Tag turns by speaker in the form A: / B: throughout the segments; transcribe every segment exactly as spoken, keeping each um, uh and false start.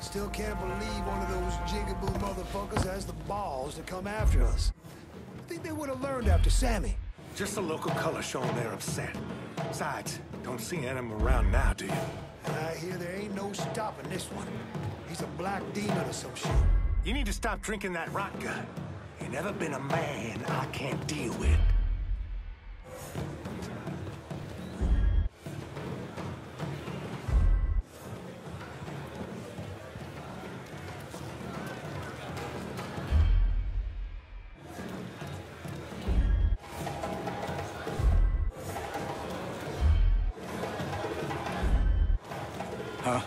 A: still can't believe one of those jigaboo motherfuckers has the balls to come after us. I think they would have learned after Sammy.
B: Just the local color showing they're upset. Besides, don't see him around now, do you?
A: I hear there ain't no stopping this one. He's a black demon or some shit.
B: You need to stop drinking that rot gut. You've never been a man I can't deal with.
C: Huh?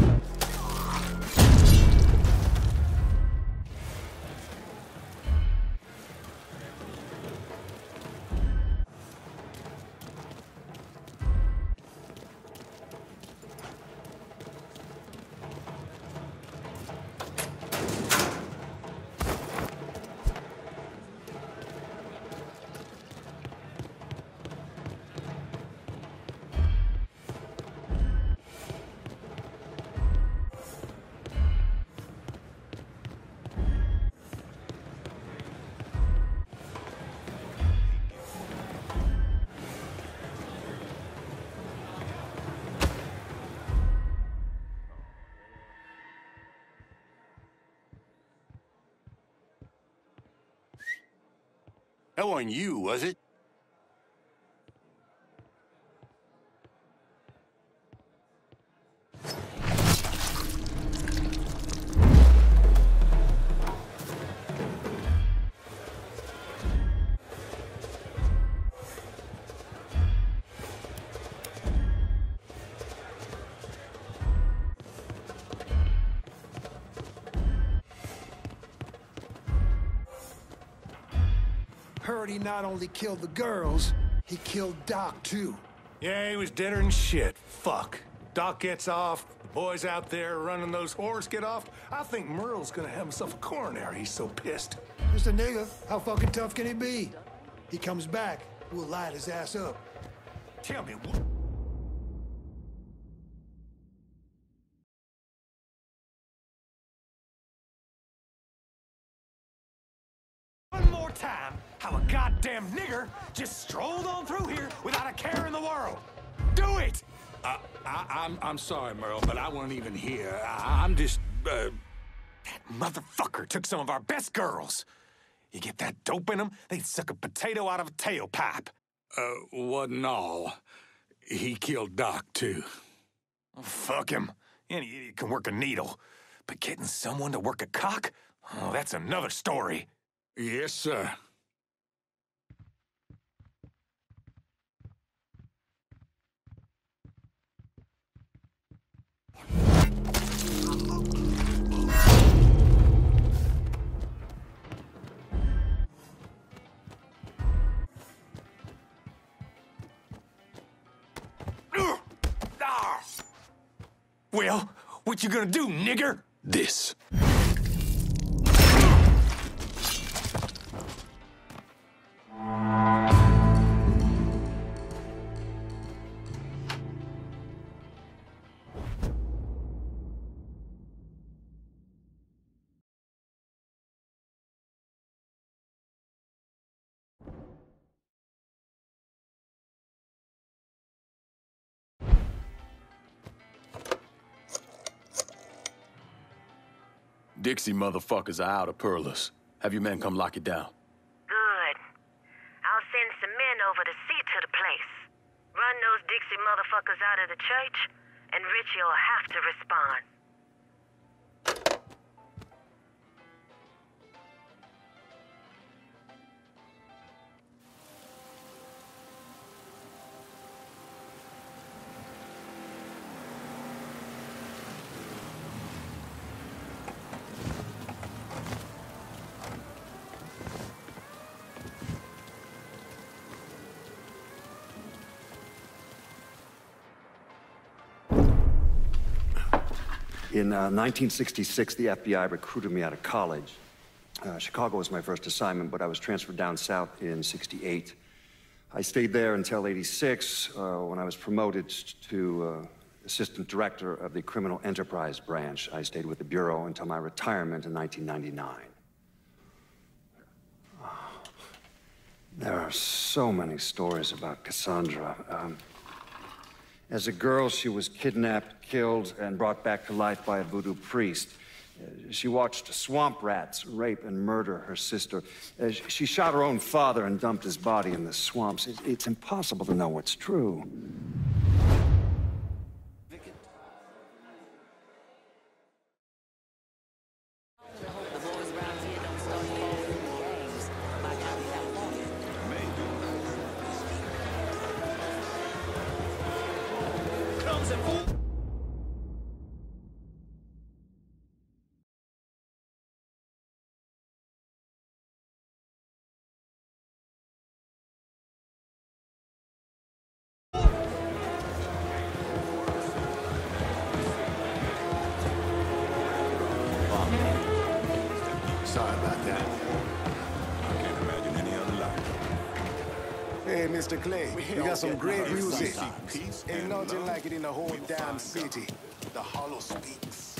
D: That wasn't you, was it?
A: Heard he not only killed the girls, he killed Doc, too.
B: Yeah, he was deader than shit. Fuck. Doc gets off, the boys out there running those whores get off. I think Merle's gonna have himself a coronary, he's so pissed.
A: Just a nigga. How fucking tough can he be? He comes back, we'll light his ass up.
B: Tell me, what? One more time, how a goddamn nigger just strolled on through here without a care in the world. Do it!
C: I, I, I'm, I'm sorry, Merle, but I wasn't even here. I, I'm just, uh...
B: That motherfucker took some of our best girls. You get that dope in them, they'd suck a potato out of a tailpipe.
C: Uh, wasn't all. He killed Doc, too.
B: Oh, fuck him. Any idiot can work a needle. But getting someone to work a cock? Oh, that's another story.
C: Yes, sir.
B: Well, what you gonna do, nigger?
C: This.
E: Dixie motherfuckers are out of Perlas. Have your men come lock it down.
F: Good. I'll send some men over to see to the place. Run those Dixie motherfuckers out of the church, and Richie will have to respond.
G: In uh, nineteen sixty-six, the F B I recruited me out of college. Uh, Chicago was my first assignment, but I was transferred down south in sixty-eight. I stayed there until eighty-six, uh, when I was promoted to uh, assistant director of the Criminal Enterprise Branch. I stayed with the Bureau until my retirement in nineteen ninety-nine. There are so many stories about Cassandra. Um, as a girl, she was kidnapped, killed, and brought back to life by a voodoo priest. Uh, she watched swamp rats rape and murder her sister. Uh, she shot her own father and dumped his body in the swamps. It, it's impossible to know what's true.
B: Sorry about that.
C: I can't imagine any other life.
B: Hey, Mister Clay, we got some great music.
C: Peace
B: Ain't
C: and
B: nothing
C: love.
B: like it in the whole
C: We'll
B: damn
C: find
B: city. The Hollow speaks.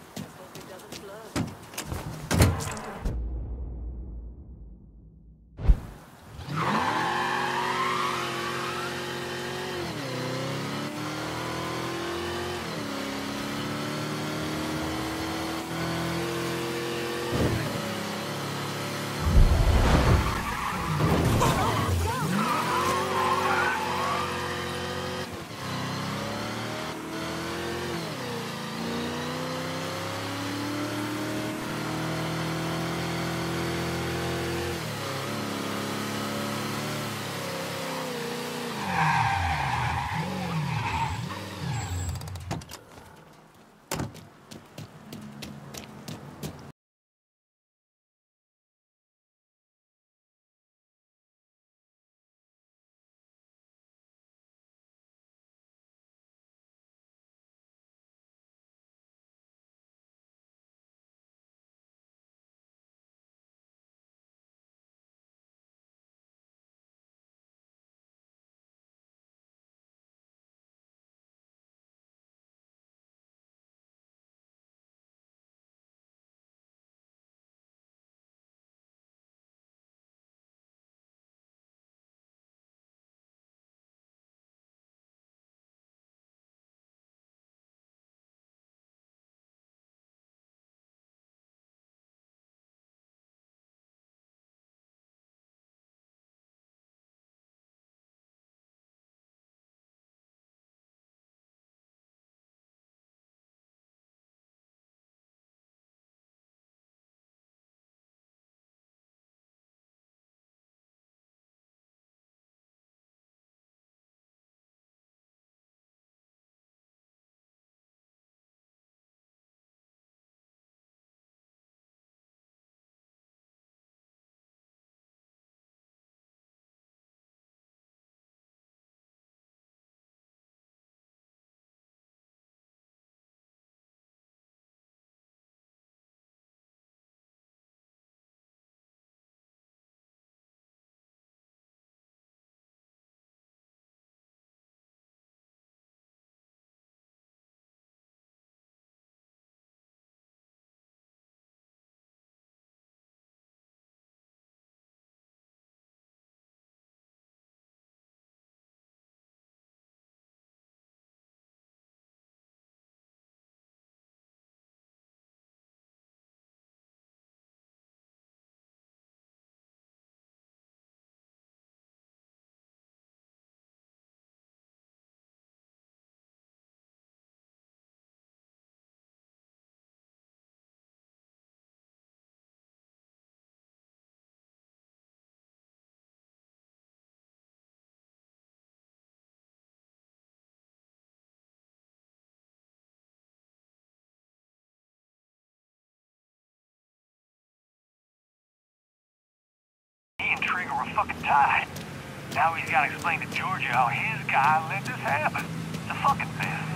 H: He and Trigger were fucking tied. Now he's gotta explain to Georgia how his guy let this happen. It's a fucking mess.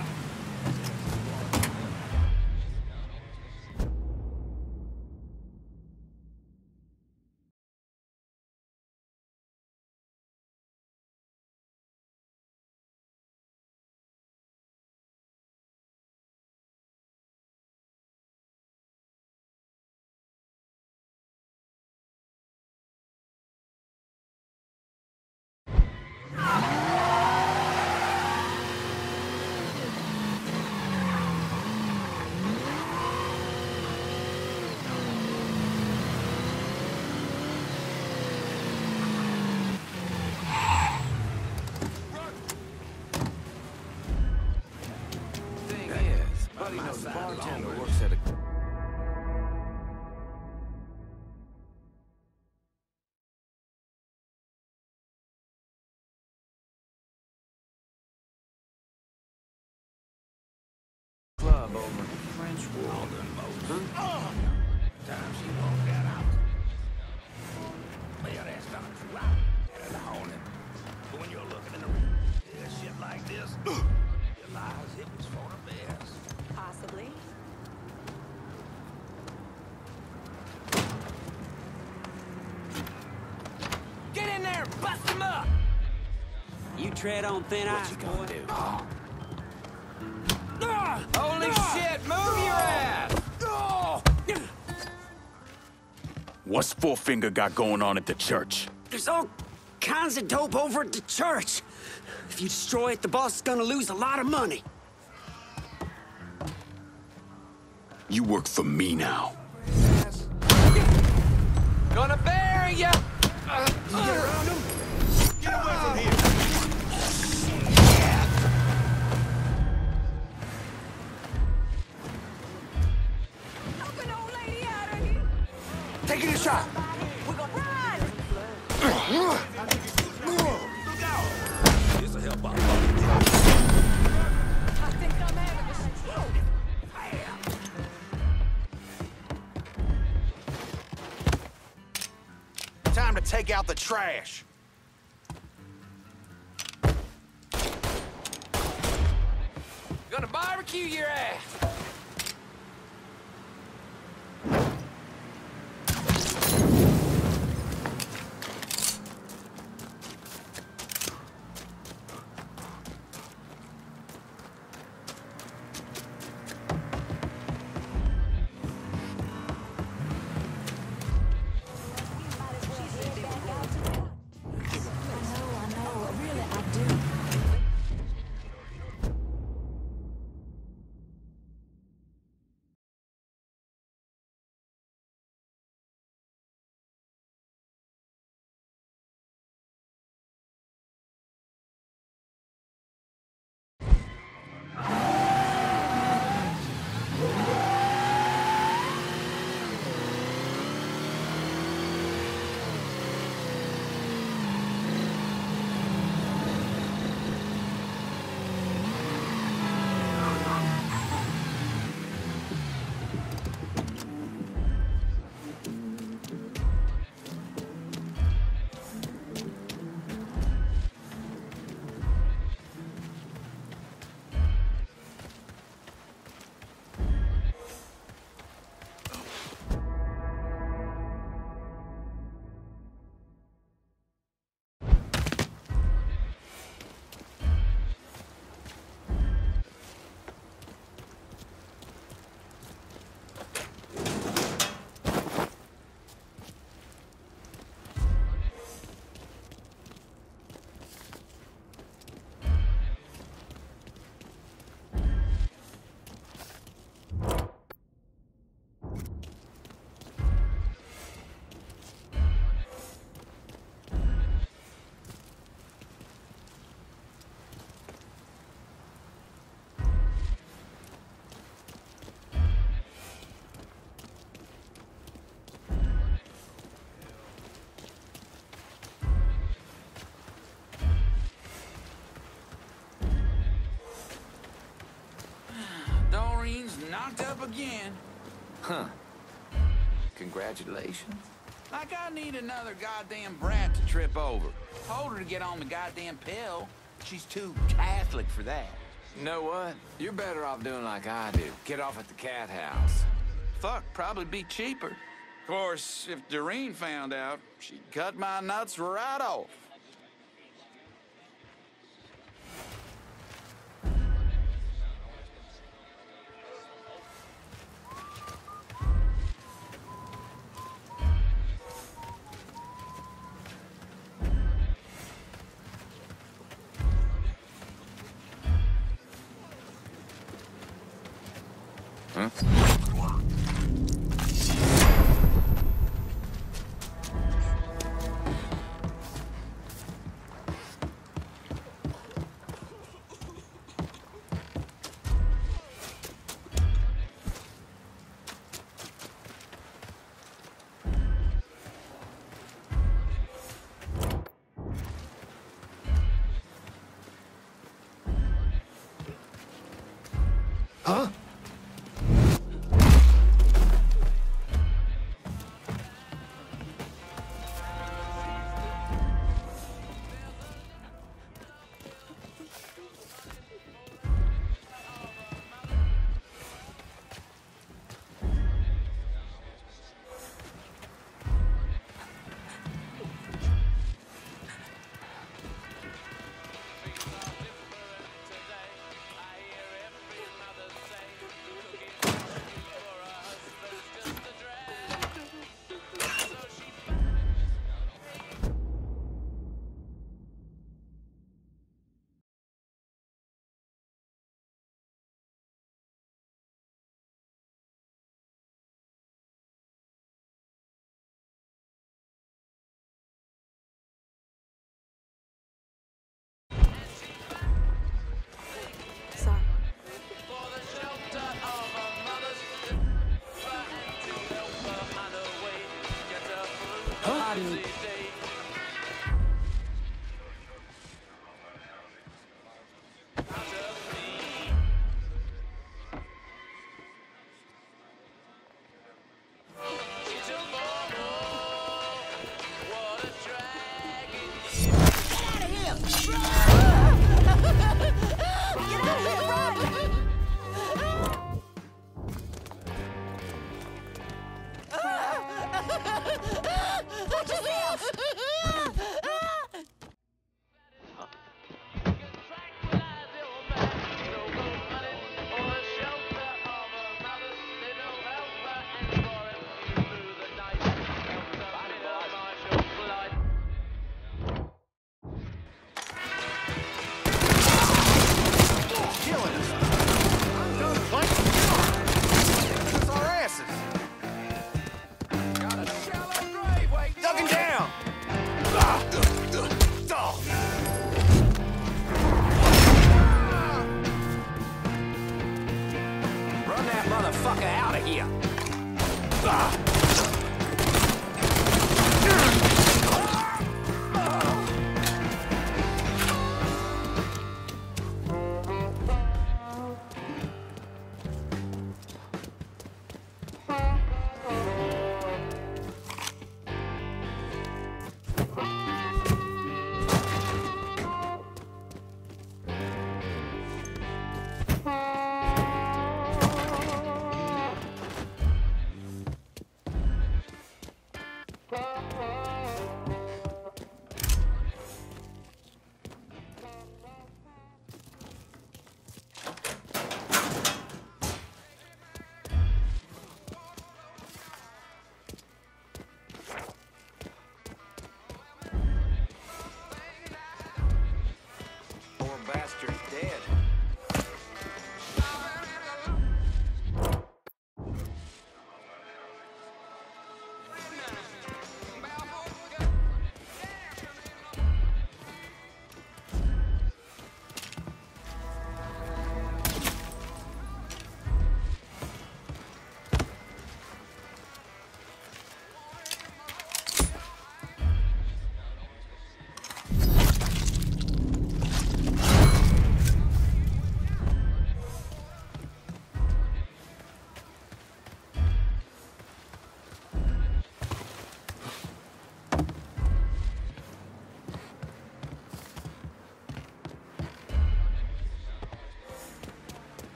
E: Everybody knows the bartender works at a... club over in the French Wall. Huh?
C: Times he won't get out. Well, that's not true. I'll own it. But when you're looking in the yeah, shit like this, you realize it was for the best.
I: Possibly.
J: Get in there! Bust him up!
K: You tread on thin ice, boy.
J: Do? Oh. Holy oh. shit! Move your ass! Oh.
E: What's Four Finger got going on at the church?
K: There's all kinds of dope over at the church. If you destroy it, the boss is gonna lose a lot of money.
E: You work for me now.
J: Gonna bury ya! Uh,
B: you get around him? Get away from here!
I: Help an old lady out of here!
B: Taking a shot!
I: We're gonna run!
C: This'll help out.
I: I think I'm having a stroke.
J: Time to take out the trash. Gonna barbecue your ass.
C: Doreen's knocked up again.
J: Huh. Congratulations.
C: Like I need another goddamn brat to trip over. Told her to get on the goddamn pill. She's too Catholic for that.
J: You know what? You're better off doing like I do. Get off at the cat house.
C: Fuck, probably be cheaper. Of course, if Doreen found out, she'd cut my nuts right off.
J: Huh?
A: Huh?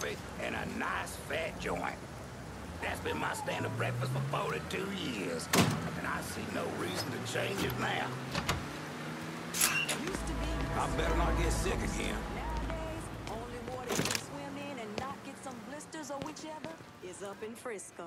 C: coffee, and a nice fat joint. That's been my standard breakfast for forty-two years, and I see no reason to change it now. I better not get sick again.
I: Nowadays, only water you can swim in and not get some blisters or whichever is up in Frisco.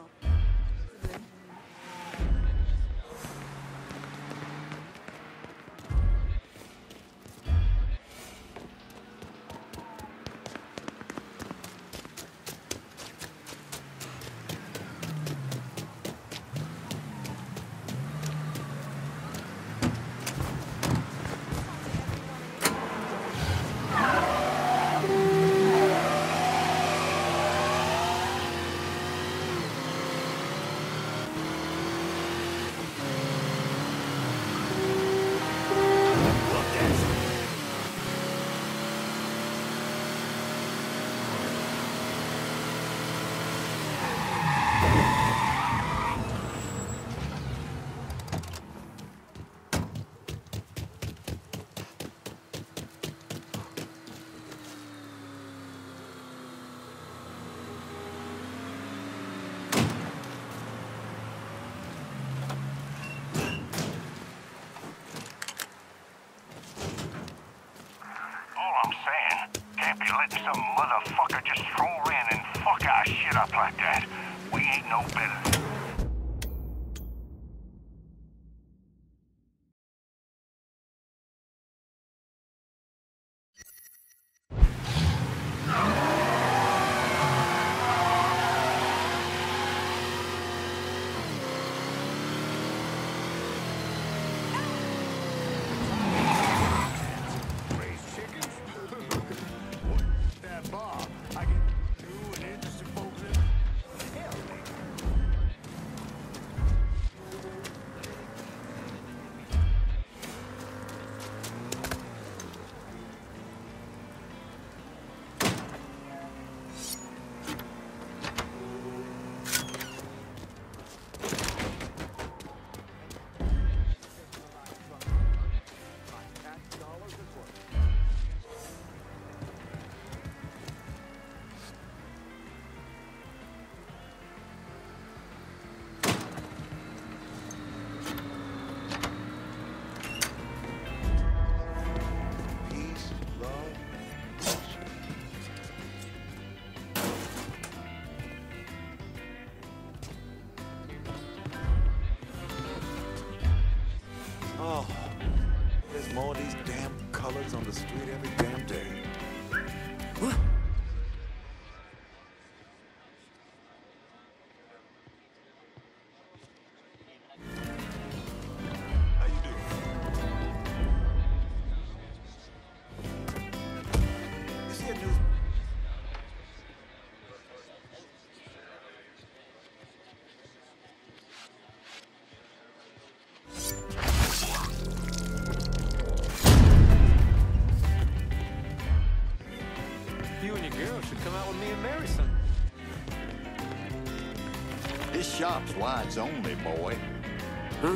H: Letting some motherfucker just stroll in and fuck our shit up like that. We ain't no better.
L: More of these damn colors on the street every damn day.
K: What?
L: How you doing? You see a news?
D: This shop's wides only, boy.
K: Huh?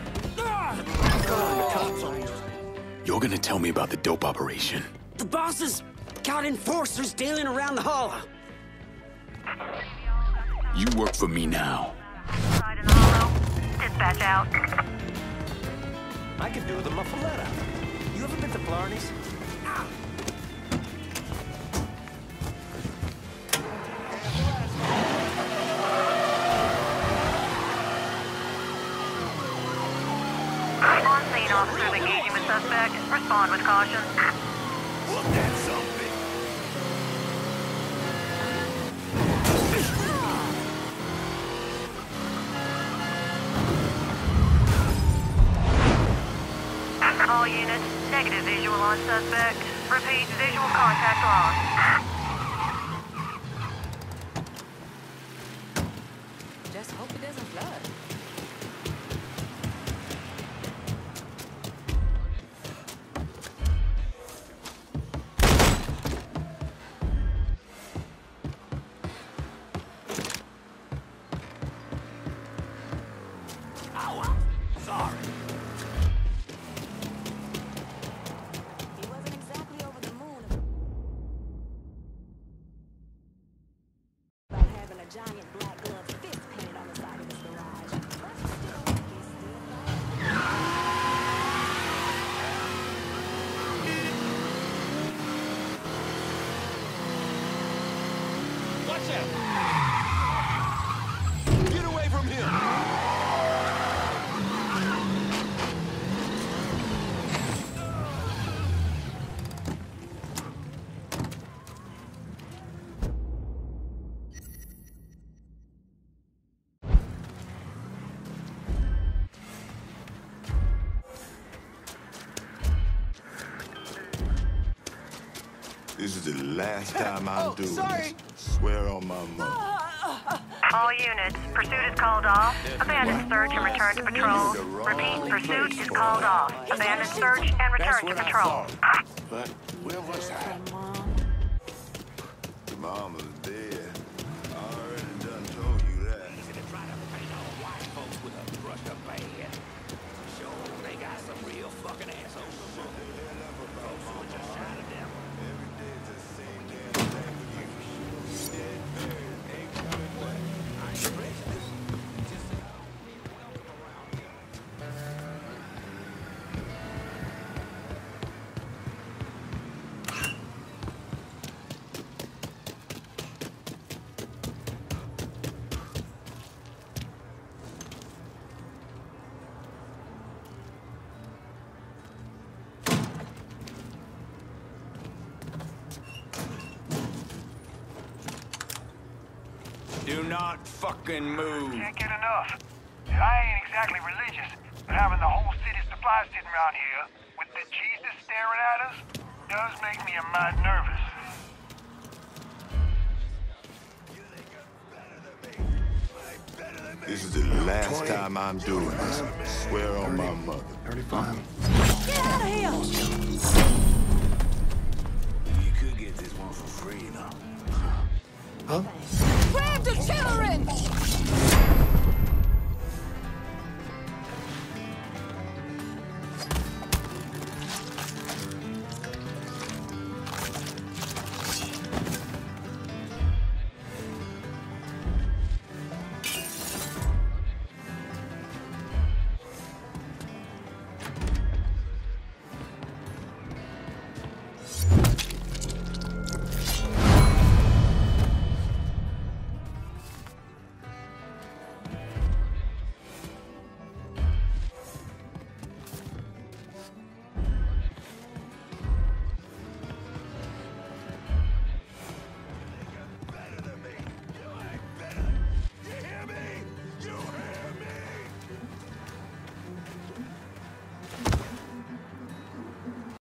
M: You're gonna tell me about the dope operation.
K: The bosses got enforcers dealing around the holler.
M: You work for me now.
F: Side in the hollow. Dispatch out.
E: I could do the muffaletta. You ever been to Blarney's?
F: On scene, officers engaging with suspect. Respond with caution.
C: Look at something.
F: All units, negative visual on suspect. Repeat, visual contact lost.
I: Just hope it doesn't flood. a giant black glove fist painted on the side of his garage. But still, he's still
N: Watch out! Get away from him!
O: This is the last time I'm
N: oh,
O: doing
N: sorry.
O: this. Swear on my mother.
F: All units, pursuit is called off. Abandon search and return to patrol. Repeat, pursuit is called off. Abandon search and return to patrol.
O: But where was I? Mama's dead. I already done told you that.
C: Easy to try to paint all white folks with a brush of bad. Sure, they got some real fucking assholes. Folks who are just shy of them.
O: Every day's the same damn thing with you. Dead, buried, ain't coming back.
C: I ain't prejudiced. Just
J: Do not fucking move.
H: Can't get enough. I ain't exactly religious, but having the whole city's supply sitting around here with the Jesus staring at us does make me a mite nervous.
O: This is the last time I'm doing this. Swear on my mother.
G: thirty-five.
I: Get out of here!
C: you could get this one for free, you know.
A: Huh?